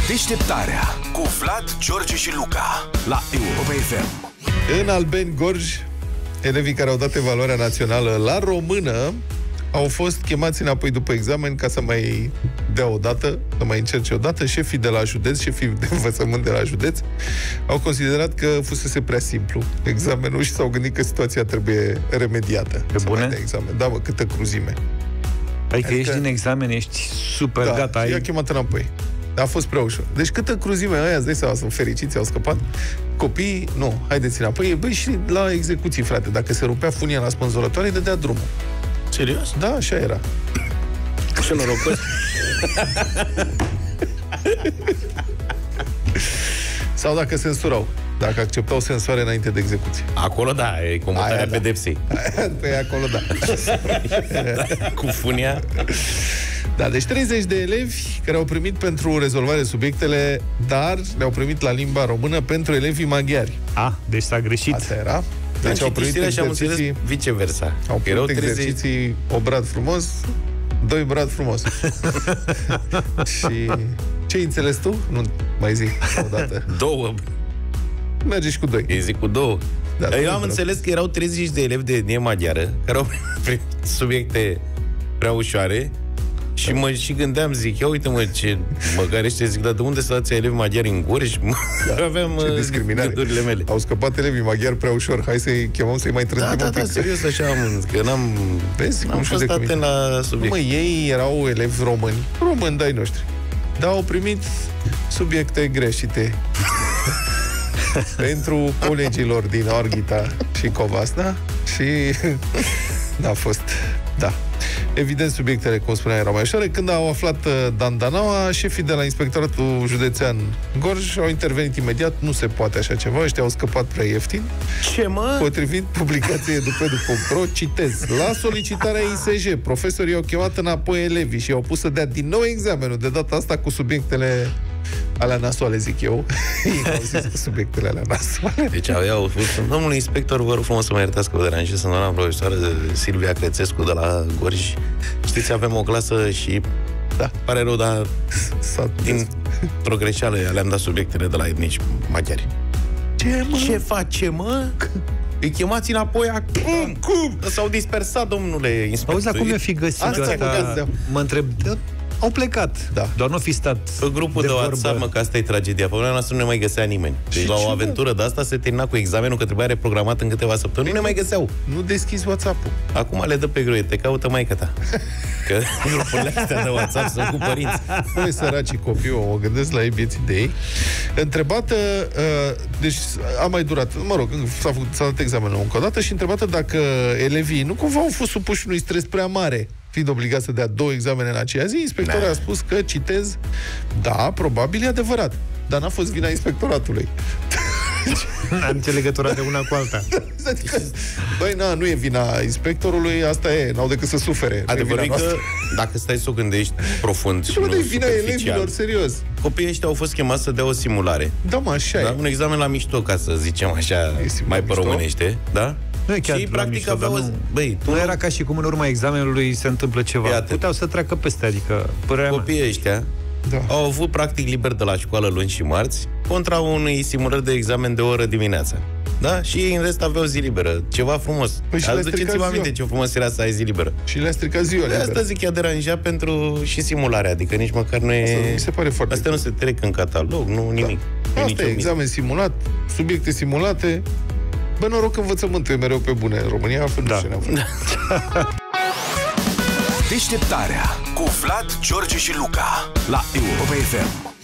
Deșteptarea cu Vlad, George și Luca la Europa FM. În Albeni Gorj, elevii care au dat evaluarea națională la română au fost chemați înapoi după examen ca să mai dea o dată, să mai încerce o dată. Șefii de la județ, șefii de învățământ de la județ au considerat că fusese prea simplu examenul și s-au gândit că situația trebuie remediată. Pe bune? Examen. Da, bă, câtă cruzime. Adică ești din examen, ești super gata. I-a chemat înapoi. A fost prea ușor. Deci câtă cruzime aia, îți dai seama, sunt fericiți, au scăpat. Copiii, nu, haideți înapoi. Băi, și la execuții, frate, dacă se rupea funia la spânzurătoare, îi dădea drumul. Serios? Da, așa era. Ce norocos. Sau dacă censurau. Dacă acceptau sensoare înainte de execuție. Acolo da, e comutarea pedepsei. Pe acolo da. Cu funia. Da, deci 30 de elevi care au primit pentru rezolvare subiectele, dar le-au primit la limba română pentru elevii maghiari. Deci s-a greșit. Asta era. Deci au primit exerciții, viceversa. Au primit exerciții, o brad frumos, doi brad frumos. Și ce înțeles tu? Nu mai zic o dată. Două. Mergi și cu doi. Îi zic cu două. Da, eu am înțeles că erau 30 de elevi de etnie maghiară care au primit subiecte prea ușoare. Și mă și gândeam, zic, ia uite-mă ce măgarește, zic, dar de unde să dați elevi maghiari în Gorj? Da, aveam gândurile mele. Au scăpat elevii maghiari prea ușor, hai să-i chemăm, să-i mai trăzim un pic. Da, serios, așa că n-am fost atent la subiect. Mă, ei erau elevi români de-ai noștri, dar au primit subiecte greșite pentru colegilor din Orghita și Covasna și n-a fost, da. Evident, subiectele, cum spuneam, erau mai ușoare. Când au aflat dandanaua, șefii de la Inspectoratul Județean Gorj au intervenit imediat. Nu se poate așa ceva, ăștia au scăpat prea ieftin. Ce, mă? Potrivit publicației edupedu.ro, citez: la solicitarea ISJ, profesorii au chemat înapoi elevii și au pus să dea din nou examenul, de data asta cu subiectele alea nasoale, zic eu. Ei au zis cu subiectele alea nasoale. Deci au spus: domnul inspector, vă rog frumos să mă iertați că vă deranjez, sunt doamna profesoară Silvia Crețescu de la Gorj. Știți, avem o clasă și pare rău, dar dintr-o greșeală le-am dat subiectele de la etnici maghiari. Ce, mă? Ce face, mă? Îi chemați înapoi acum? Cum? S-au dispersat, domnule inspector. Auzi, dar cum i-a fi găsit asta? Mă întreb, au plecat. Da. Doar nu fi stat pe grupul de WhatsApp, mă, că asta e tragedia. Pe vremea noastră nu ne mai găsea nimeni. Deci la o aventură de asta se termina cu examenul, că trebuia reprogramat în câteva săptămâni. Nu ne mai găseau. Nu deschizi WhatsApp-ul. Acum le dă pe greu, te caută maică ta. Că grupurile astea de WhatsApp sunt cu părinți. Păi, săracii copii, o gândesc la ei, vieții de ei. Întrebată, deci a mai durat, mă rog, s-a dat examenul încă o dată și întrebată dacă elevii nu cumva au fost supuși unui stres prea mare, fiind obligat să dea 2 examene în aceea zi. Inspectorul a spus că, citez, da, probabil e adevărat, dar n-a fost vina inspectoratului. N-am nicio legătură de una cu alta. Adică, băi, nu e vina inspectorului, asta e, n-au decât să sufere. Adevărul e că, dacă stai să o gândești profund și nu e vina elevilor, serios. Copiii ăștia au fost chemați să dea o simulare. Da, mă, așa e. Un examen la mișto, ca să zicem așa, mai pe românește, da? Și practic aveau... Nu era ca și cum în urma examenului se întâmplă ceva. Iată. Puteau să treacă peste, adică... Copiii ăștia au avut practic liber de la școală luni și marți, contra unei simulări de examen de o oră dimineața. Da? Și ei în rest aveau zi liberă. Ceva frumos. Aduceți-vă aminte ce frumos era să ai zi liberă. Și le-a stricat ziua liberă. Asta zic, i-a deranjat pentru și simularea, adică nici măcar nu e... Asta mi se pare foarte... Astea nu se trec în catalog, nu nimic. Da. Asta e, examen simulat, subiecte simulate. Bă, noroc, învățământul e mereu pe bune în România, altfel nu știu. Deșteptarea cu Vlad, George și Luca la Europa FM.